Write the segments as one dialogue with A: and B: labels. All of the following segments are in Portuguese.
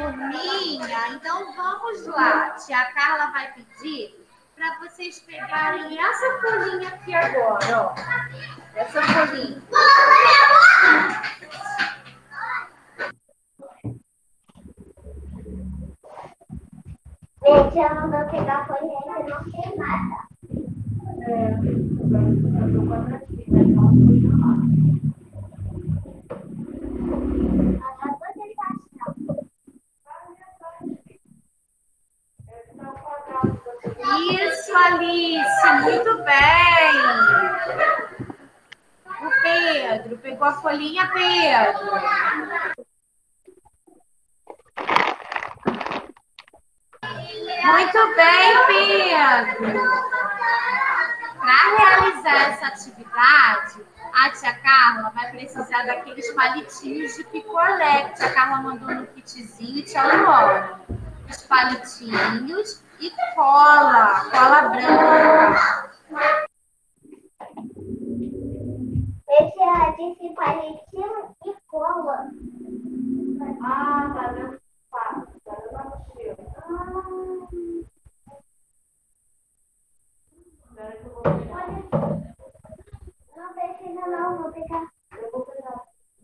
A: turminha, então vamos lá. Tia Carla vai pedir para vocês pegarem essa folhinha aqui agora, ó. Essa folhinha.
B: Gente, eu não vou pegar a folhinha que não tem nada.
A: Isso, Alice, muito bem. O Pedro, pegou a folhinha, Pedro. Muito bem, Pedro. Para realizar essa atividade, a tia Carla vai precisar daqueles palitinhos de picolé que a tia Carla mandou no kitzinho, tia Laura. Os palitinhos e cola branca.
B: Esse é de palitinho e cola.
A: Ah, tá dentro do saco, tá dentro da mochila.
B: Não precisa não, vou pegar.
A: Eu vou pegar.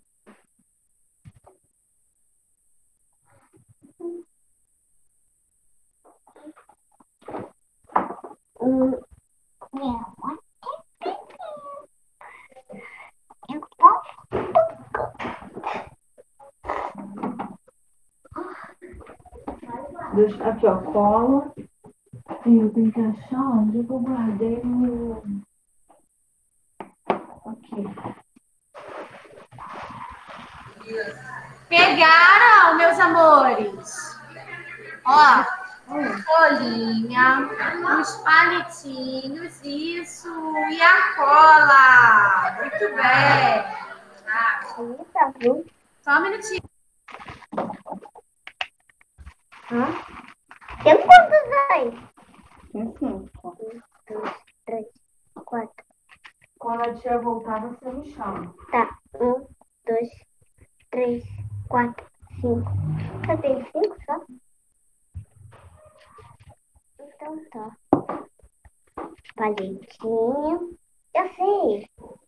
A: Deixa, aqui, ó, cola. E eu tenho que achar onde eu guardei o... Aqui. Pegaram, meus amores? Ó, folhinha, os palitinhos, isso, e a cola. Muito bem. Só um minutinho.
B: Tem quantos aí?
A: Tem 5.
B: 1, 2, 3, 4.
A: Quando a tia voltar, você me chama.
B: Tá. 1, 2, 3, 4, 5. Só tem 5 só? Então tá. Palitinho. Eu sei.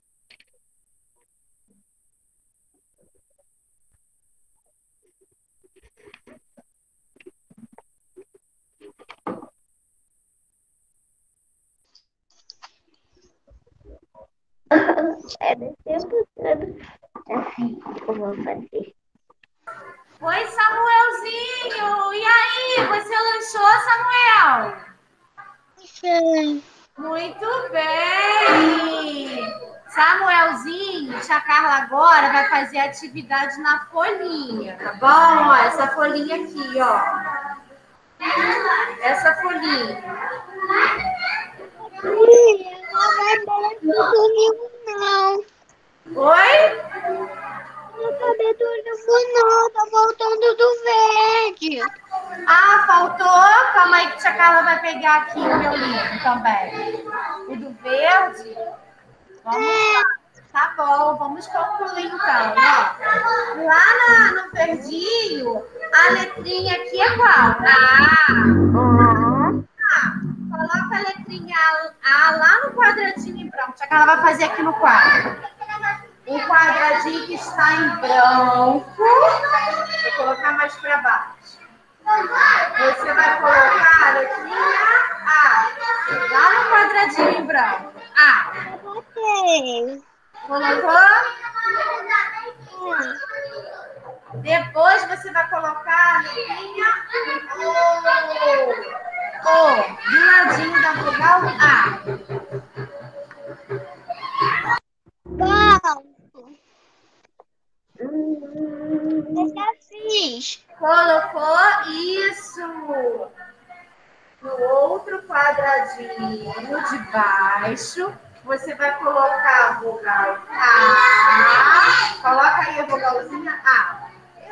B: É do tempo todo. Assim eu vou fazer.
A: Oi, Samuelzinho! E aí, você lanchou, Samuel?
B: Sim.
A: Muito bem! Samuelzinho, tia Carla agora vai fazer atividade na folhinha, tá bom? Ó, essa folhinha aqui, ó. Essa folhinha.
B: Não vai ter tudo nenhum, não.
A: Oi?
B: Não acabei tudo não, tá faltando do verde.
A: Ah, faltou? Calma aí que tia Carla vai pegar aqui o meu livro também. O do verde? Vamos lá. Tá bom, vamos concluir então. Ó. Lá no verdinho, a letrinha aqui é qual? Coloca a letrinha A lá no quadradinho em branco. Já que ela vai fazer aqui no quadro. O quadradinho que está em branco. Vou colocar mais para baixo. Você vai colocar a letrinha A. Lá no quadradinho em branco. A.
B: Botei.
A: Colocou? Depois você vai colocar a letrinha O. Do ladinho da vogal A.
B: Pronto. Eu já fiz.
A: Colocou isso. No outro quadradinho de baixo, você vai colocar a vogal A. Coloca aí a vogalzinha A.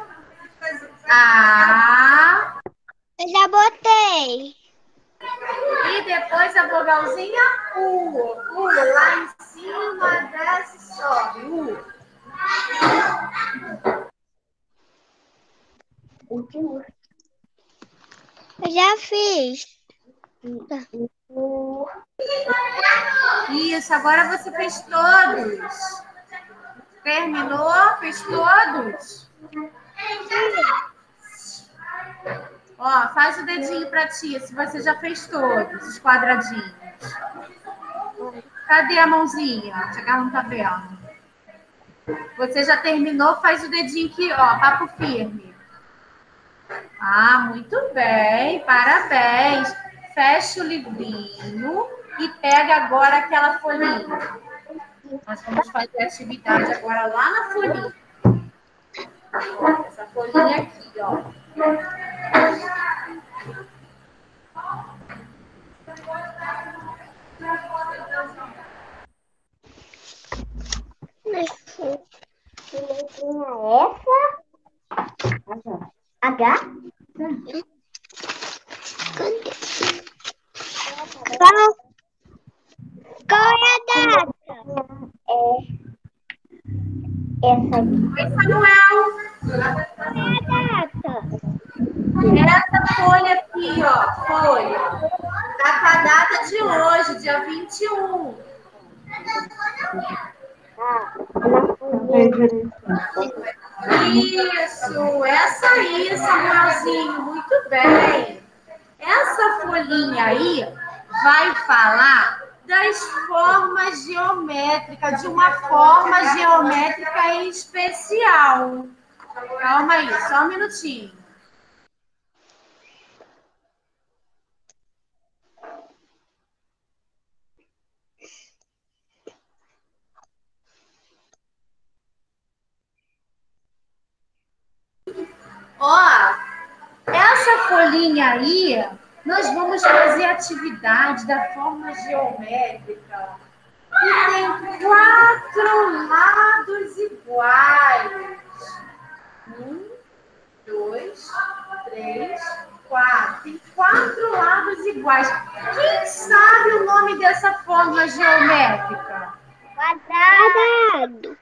A: A.
B: Eu já botei.
A: E depois a vogalzinha U. U. Lá em cima, desce, sobe. U.
B: Último.
C: Eu já fiz.
A: Isso, agora você fez todos. Terminou? Fez todos? Ó, faz o dedinho pra tia, se você já fez todos os quadradinhos. Cadê a mãozinha? A tia Carla não tá vendo. Você já terminou? Faz o dedinho aqui, ó, papo firme. Ah, muito bem, parabéns. Fecha o livrinho e pega agora aquela folhinha. Nós vamos fazer a atividade agora lá na folhinha. Ó, essa folhinha aqui, ó.
B: Que letrinha é essa? H?
C: Qual é a data?
B: É essa aqui.
A: Oi, Samuel.
C: Qual é a data?
A: Essa folha aqui, ó, folha. Tá com a data de hoje, dia 21. Isso, essa aí, Samuelzinho, muito bem. Essa folhinha aí vai falar das formas geométricas, de uma forma geométrica em especial. Calma aí, só um minutinho. Ó, essa folhinha aí, nós vamos fazer atividade da forma geométrica. E tem 4 lados iguais. 1, 2, 3, 4. Tem 4 lados iguais. Quem sabe o nome dessa forma geométrica?
C: Quadrado.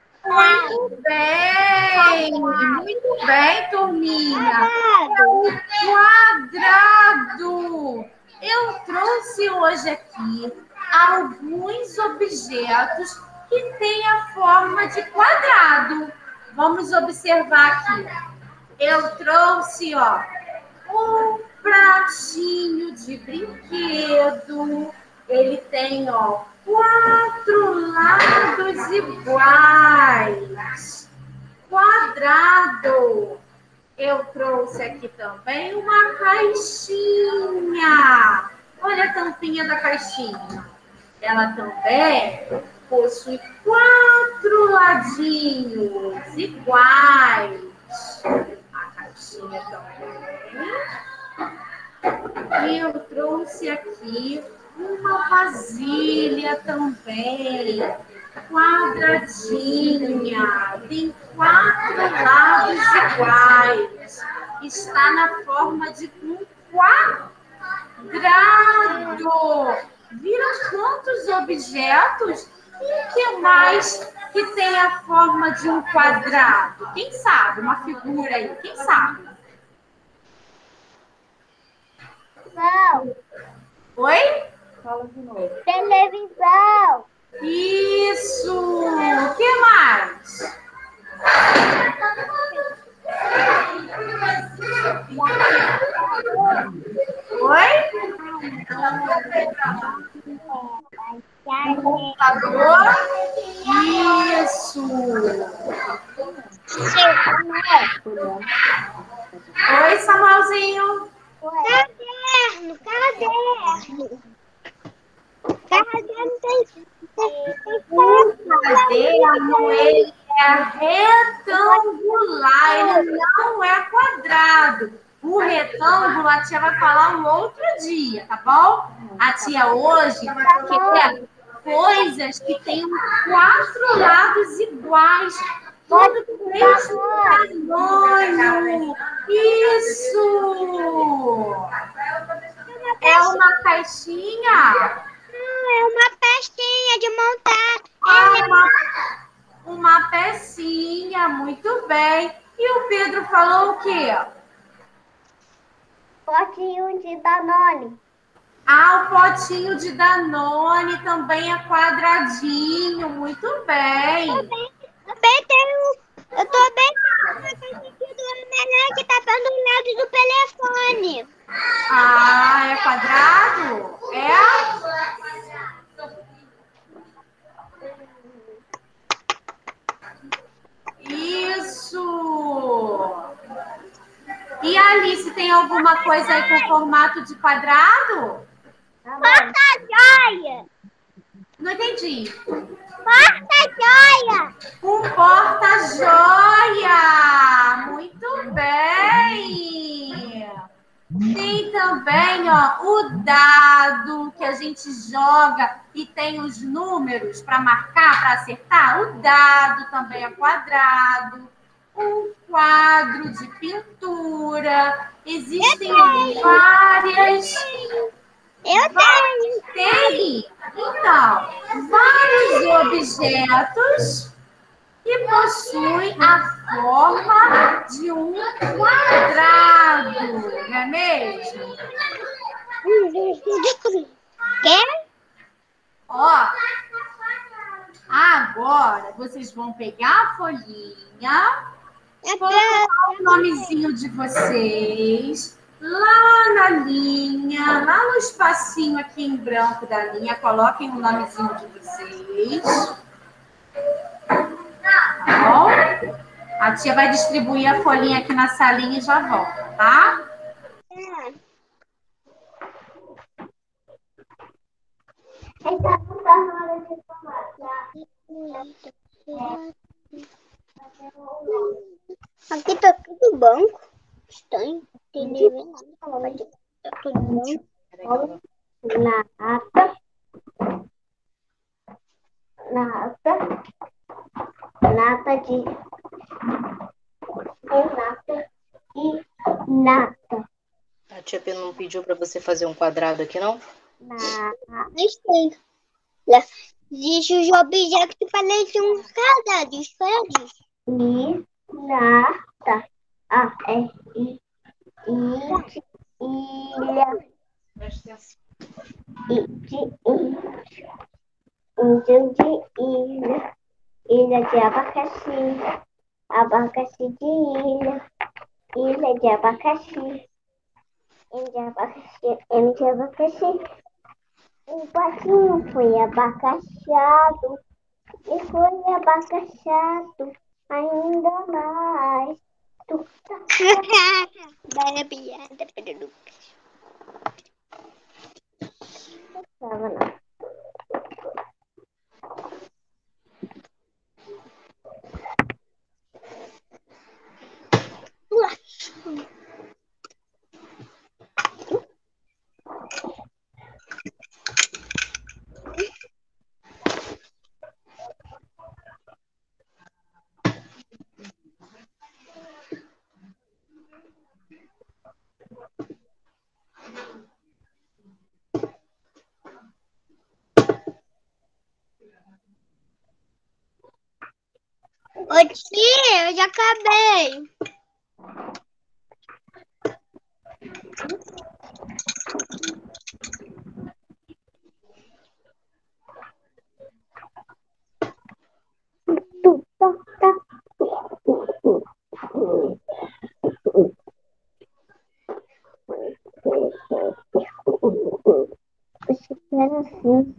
A: Muito bem, turminha.
C: Quadrado.
A: O quadrado. Eu trouxe hoje aqui alguns objetos que têm a forma de quadrado. Vamos observar aqui. Eu trouxe, ó, um pratinho de brinquedo. Ele tem, ó, 4 lados iguais. Quadrado. Eu trouxe aqui também uma caixinha. Olha a tampinha da caixinha. Ela também possui 4 ladinhos iguais. A caixinha também. E eu trouxe aqui uma vasilha também, quadradinha, tem 4 lados iguais, está na forma de um quadrado. Viram quantos objetos? E o que mais que tem a forma de um quadrado? Quem sabe? Uma figura aí, quem sabe?
B: Não.
A: Oi?
B: Fala de novo. Televisão.
A: Isso! O que mais? Oi? Computador? Isso! Oi, Samuelzinho.
C: Caderno. Caderno tem
A: O caderno, ele é retangular, ele não é quadrado. O retângulo a tia vai falar um outro dia, tá bom? A tia hoje quer coisas que tenham 4 lados iguais, todo do mesmo tamanho. Isso! É uma caixinha?
C: Não, é uma pecinha de montar.
A: Uma pecinha, muito bem. E o Pedro falou o quê?
B: Potinho de Danone.
A: Ah, o potinho de Danone também é quadradinho. Muito bem.
C: Também tenho. Eu também tenho uma caixinha do Homem-Aranha que tá do lado do telefone.
A: Ah, é quadrado? É? Isso! E a Alice, tem alguma coisa aí com formato de quadrado?
C: Porta-joia!
A: Não entendi.
C: Porta-joia!
A: Um porta-joia! Muito bem! Tem também, ó, o dado que a gente joga e tem os números para marcar, para acertar. O dado também é quadrado. Um quadro de pintura. Existem várias.
C: Eu tenho.
A: Tem, então, vários objetos que possuem a forma de um quadrado, não é mesmo?
C: Quer?
A: Ó, agora vocês vão pegar a folhinha, colocar o nomezinho de vocês lá na linha, lá no espacinho aqui em branco da linha, coloquem o nomezinho de vocês. Tá bom? A tia vai distribuir a folhinha aqui na salinha e já volta, tá?
B: Então, não tá na hora de tomar, tá?
C: Aqui tá tudo banco. Estranho. Não tem nem nada. Tá tudo banco.
B: Nata. Nata. Nata de... Nata e nata.
D: A tia Pena não pediu para você fazer um quadrado aqui, não?
C: Estranho. Existe os objetos que parecem uns quadrados.
B: E nata. Ah, é. E ilha. E de índio de ilha. Ilha de abacaxi. Abacaxi de ilha. Ilha de abacaxi. Ilha de abacaxi. M de abacaxi. O patinho foi abacaxado. E foi abacaxado. Ainda mais.
C: Daí a piada para o Lucas.
B: Tava não.
C: Ô tia, eu já acabei.
B: Assim.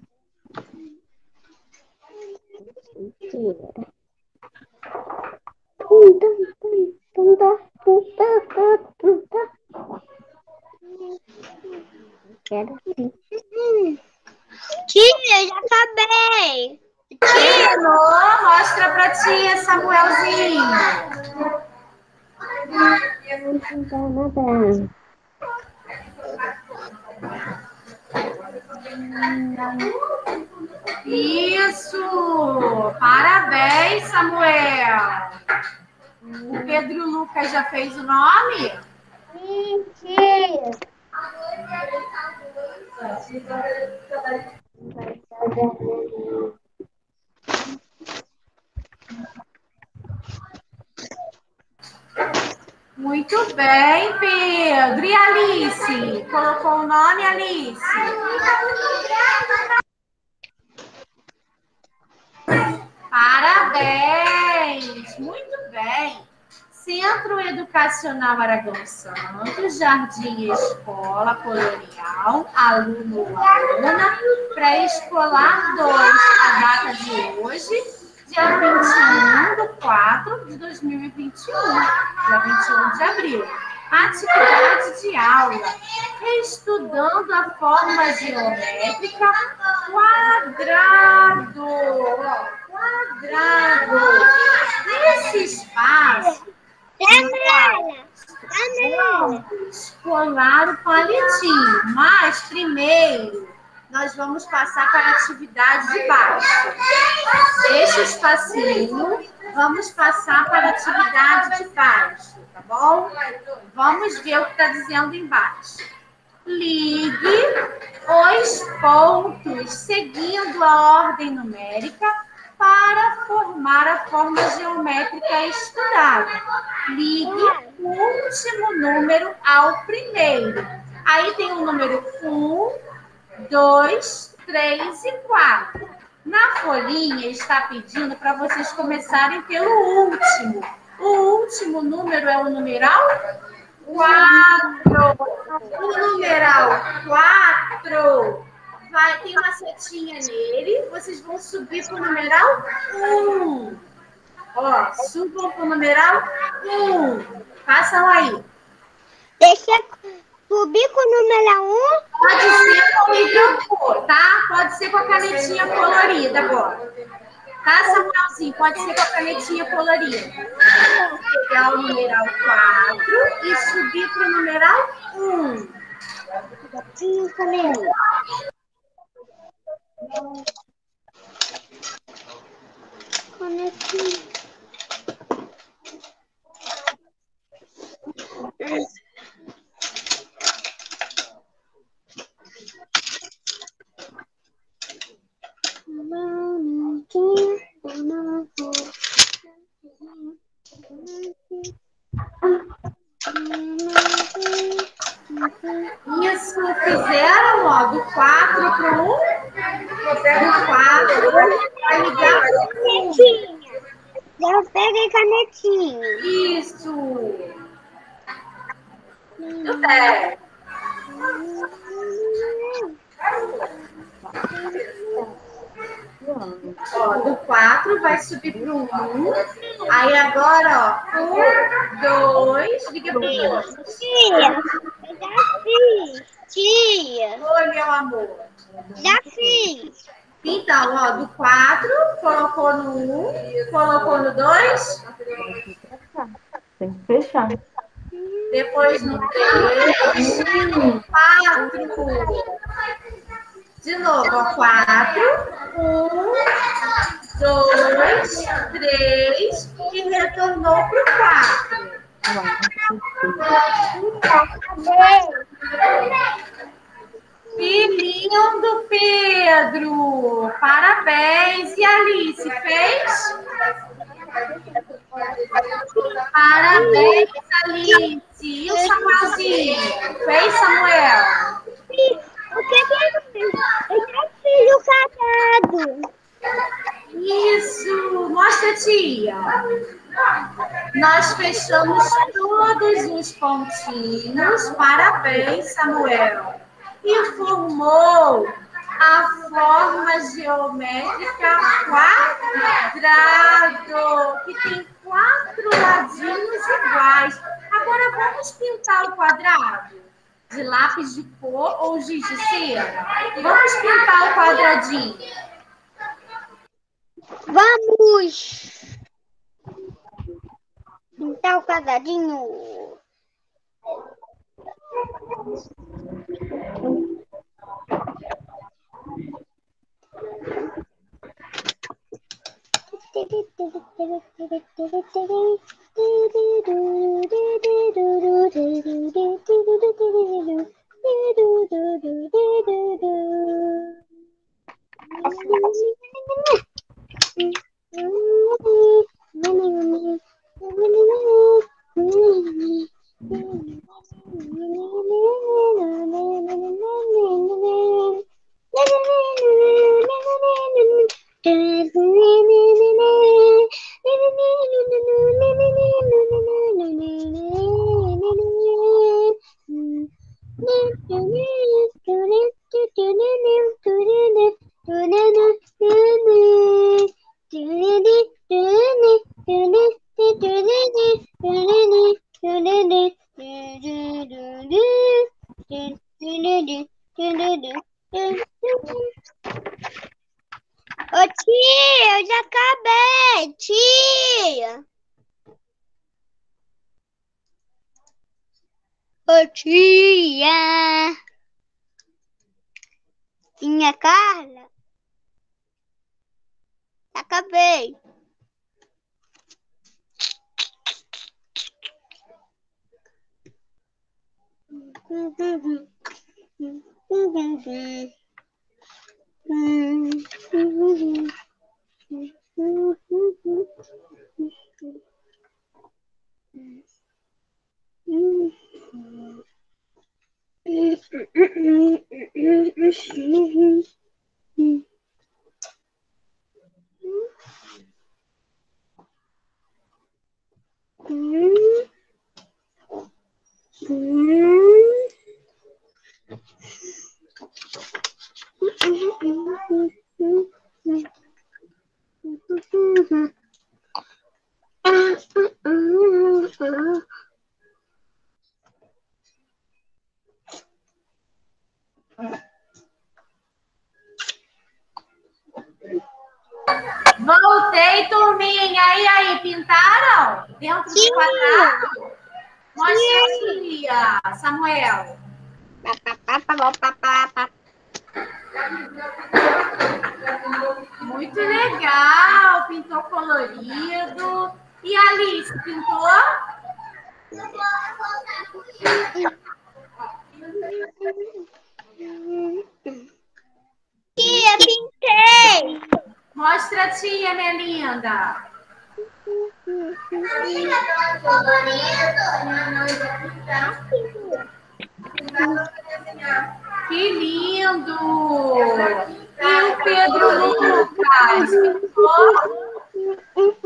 B: Quero sim.
C: Tia, eu já acabei.
A: Terminou? Mostra pra tia, Samuelzinho. Isso! Parabéns, Samuel! O Pedro Lucas já fez o nome?
B: Mentira.
A: Muito bem, Pedro. E Alice? Colocou o nome, Alice? Parabéns! Muito bem. Centro Educacional Aragão Santos, Jardim Escola Colonial, aluno ou aluna, pré-escolar 2, a data de hoje, dia 21/4/2021, dia 21 de abril. Atividade de aula, estudando a forma geométrica quadrado. Quadrado. Nesse espaço, vamos colar o palitinho, mas primeiro nós vamos passar para a atividade de baixo. Deixa o espacinho, vamos passar para a atividade de baixo, tá bom? Vamos ver o que está dizendo embaixo. Ligue os pontos seguindo a ordem numérica para formar a forma geométrica estudada. Ligue o último número ao primeiro. Aí tem o número 1, 2, 3 e 4. Na folhinha está pedindo para vocês começarem pelo último. O último número é o numeral 4. O numeral 4 tem uma setinha nele. Vocês vão subir para o numeral 1. Ó, subam para o numeral 1. Façam aí.
C: Deixa eu subir com o numeral 1.
A: Pode ser com o hidrocor, tá? Pode ser com a canetinha colorida agora. Tá, Samuelzinho? Pode ser com a canetinha colorida. Pegar o numeral 4 e subir para o numeral 1. Isso, fizeram, ó, do 4 para o 1. Pega o 4, vai ligar para o 1.
C: Já peguei canetinha.
A: Isso. Muito bem. Ó, do 4 vai subir para o 1. Aí agora, ó, 1, 2, liga para o 2.
C: Tia, eu já fiz. Tia,
A: Oi, meu amor.
C: já fiz.
A: Então, ó, do 4, colocou no 1, colocou no 2.
E: Tem que fechar.
A: Depois no 3, 4. De novo, ó, 4, 1, 2, 3 e retornou para o 4. Filhinho do Pedro! Parabéns! E a Alice, fez? Parabéns, Alice! E o Samuelzinho? Fez, Samuel?
C: O que eu fiz? Eu já fiz o quadrado.
A: Isso! Mostra, tia! Nós fechamos todos os pontinhos. Parabéns, Samuel! E formou a forma geométrica quadrado, que tem 4 ladinhos iguais. Agora vamos pintar o quadrado de lápis de cor ou giz de cera? Vamos pintar o quadradinho.
C: Vamos pintar o quadradinho. Ô tia, eu já acabei, tia. Ô tia. Tinha Carla? Acabei.
A: Voltei, turminha. E aí, pintaram? Dentro do quadrado? Mostra aqui, Samuel. Muito legal. Pintou colorido. E a Alice, pintou?
C: Tia, pintei.
A: Mostra a tia, minha linda. Que lindo! E o Pedro Lucas pintou?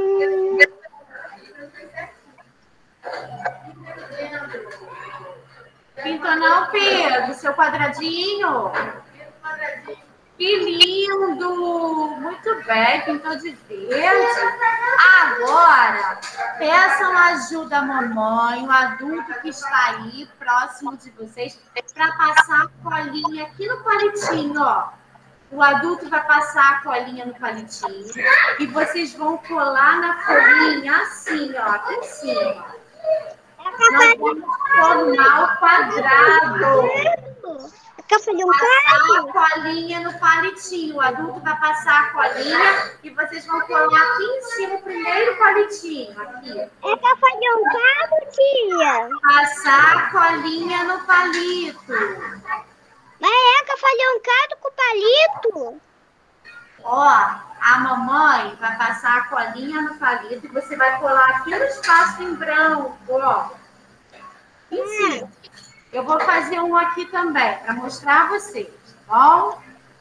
A: Pintou não, Pedro? Seu quadradinho? Que lindo! Muito bem, pintou de verde. Agora, peçam ajuda à mamãe, o adulto que está aí, próximo de vocês, para passar a colinha aqui no palitinho, ó. O adulto vai passar a colinha no palitinho e vocês vão colar na folhinha assim, ó, aqui em cima. Nós vamos formar o quadrado.
C: Quer fazer um
A: Passar a colinha no palitinho. O adulto vai passar a colinha e vocês vão colar aqui em cima o primeiro palitinho. Aqui.
C: Quer fazer um quadro, tia?
A: Passar a colinha no palito.
C: Mas quer fazer um quadro com palito?
A: Ó, a mamãe vai passar a colinha no palito e você vai colar aqui no espaço em branco, ó. Em cima. Eu vou fazer um aqui também, para mostrar a vocês, tá bom?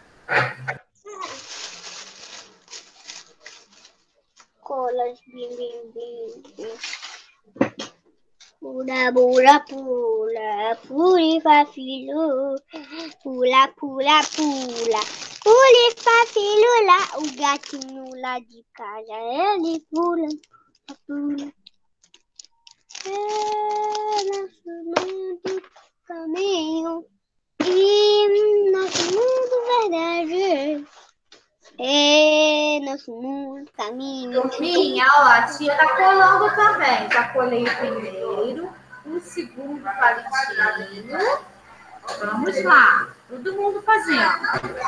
C: Colas, bim, bim, bim. Pula, pula, pula, pula, filho. Pula, pula, pula. Pula, filho lá. O gatinho lá de casa, ele pula, pula. É nosso mundo caminho e nosso mundo verdade. É nosso mundo caminho.
A: Turminha, ó, a tia tá colando também. Já colei o primeiro, o segundo palitinho. Vamos lá, todo mundo fazendo.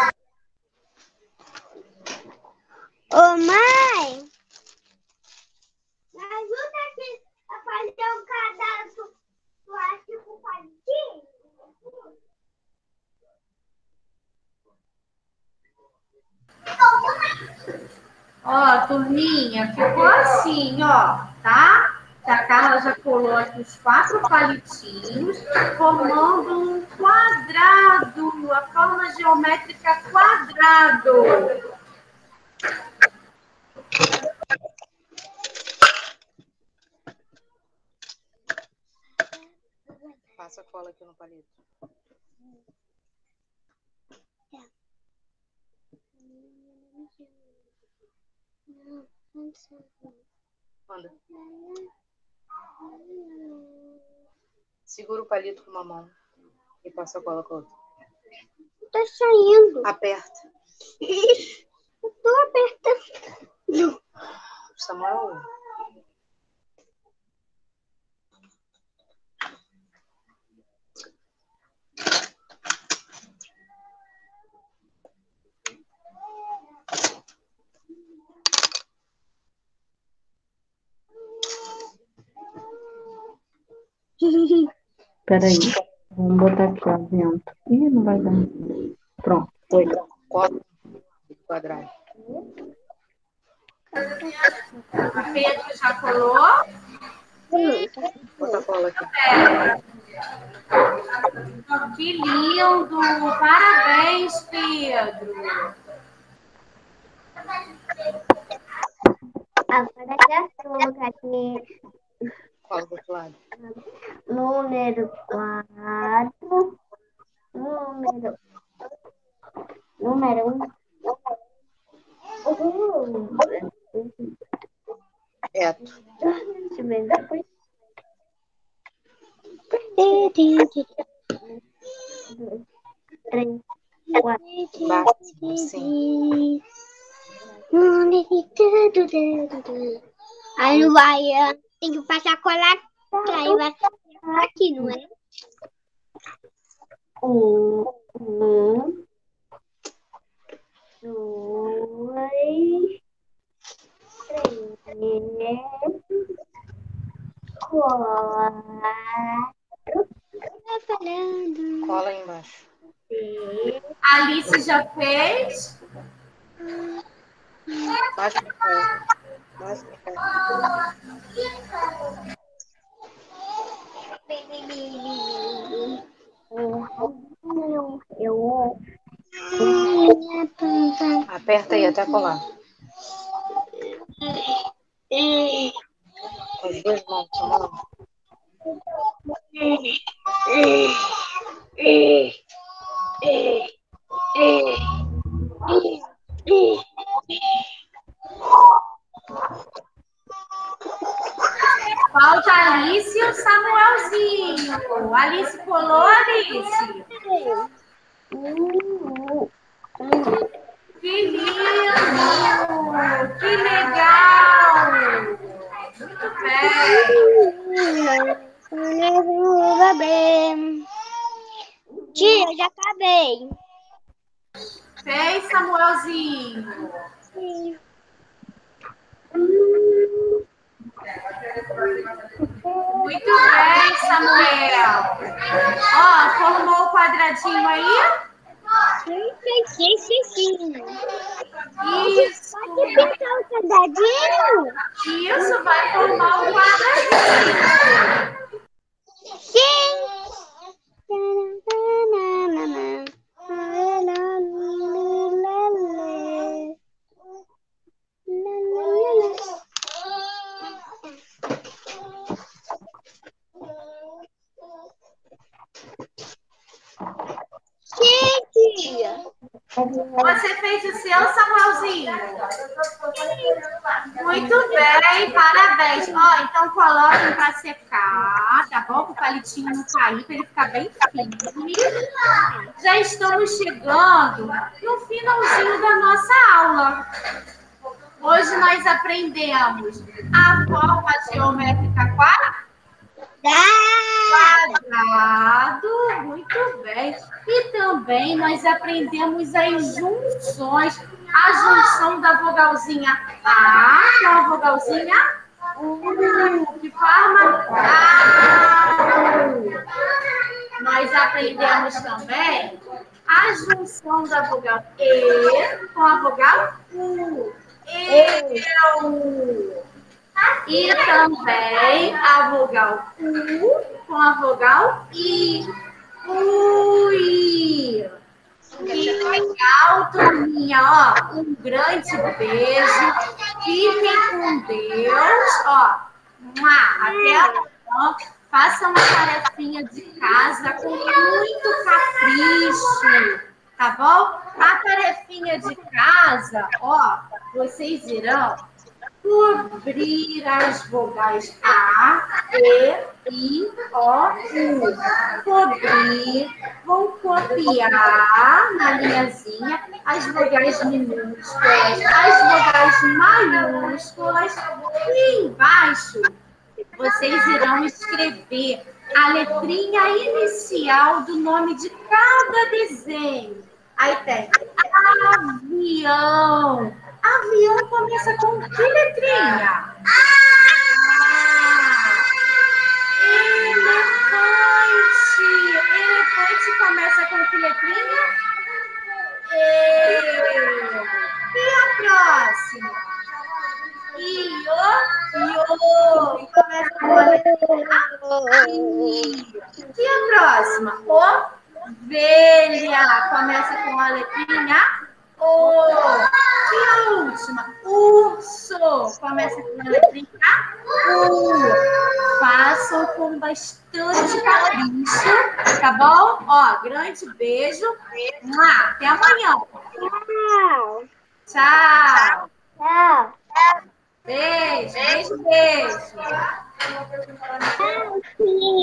C: Ô, mãe, me ajuda aqui a fazer um cadastro plástico com palitinho?
A: Ó, turminha, ficou assim, ó, tá? A Carla já colou aqui os 4 palitinhos, formando um quadrado, a forma geométrica quadrado.
D: Passa a cola aqui no palito. Manda. Segura o palito com uma mão e passa a cola com a outra.
C: Tá saindo.
D: Aperta.
C: Eu tô apertando.
D: Samuel.
E: Peraí. Vamos botar aqui, ó, dentro. Ih, não vai dar. Pronto, foi.
D: Cola quadrado.
A: O Pedro já colou.
D: Bota a cola aqui.
A: Que lindo! Parabéns, Pedro!
B: Agora já colocar aqui
D: Cola do outro lado.
B: número 4, número 1.
D: Reto.
B: Deixa eu ver depois. 2, 3, 4.
D: Bate, sim.
C: Aí não vai, tem que passar a cola aí vai aqui, não é?
B: 1, 2, 3, 4.
C: Tá falando.
D: Cola aí embaixo.
A: A Alice já fez?
D: Baixa pra cá. Baixa pra cá.
B: Eu
D: Aperta aí até colar. Com as 2 mãos, Samuel.
A: Falta a Alice e o Samuelzinho. Alice colou, Alice? Que lindo! Que legal! Muito bem.
C: Tia, eu já acabei.
A: Fez, Samuelzinho?
C: Sim.
A: Muito bem, Samuel. Ó, formou o quadradinho aí?
C: Sim.
A: Isso.
C: Pode pintar o quadradinho?
A: Isso, vai formar o quadradinho.
C: Sim. Tia.
A: Você fez o seu, Samuelzinho? Muito bem, parabéns. Ó, então coloquem para secar, tá bom? Para o palitinho não cair, para ele ficar bem firme. Já estamos chegando no finalzinho da nossa aula. Hoje nós aprendemos a forma geométrica quadrado, muito bem. E também nós aprendemos as junções. A junção da vogalzinha A com a vogalzinha U, que forma AU. Nós aprendemos também a junção da vogal E com a vogal U. Eu. E também a vogal U com a vogal I. Ui. Que legal, turminha. Ó, um grande beijo. Fiquem com Deus. Ó, até amanhã. Façam uma tarefinha de casa com muito capricho, tá bom? A tarefinha de casa, ó, vocês irão cobrir as vogais A, E, I, O, U. Cobrir, vão copiar na linhazinha as vogais minúsculas, as vogais maiúsculas e embaixo vocês irão escrever a letrinha inicial do nome de cada desenho. Aí tem avião. Avião começa com que letrinha? Elefante. Elefante começa com que letrinha? E. E a próxima? Io. Começa com a letrinha I. E a próxima? Ovelha. Começa com a letrinha O. E a última? Urso. Começa com a letrinha U. Façam com bastante capricho, tá bom? Ó, grande beijo. Até amanhã.
C: Tchau.
A: Tchau.
C: Tchau.
A: Beijo, beijo, beijo.
C: Tchau.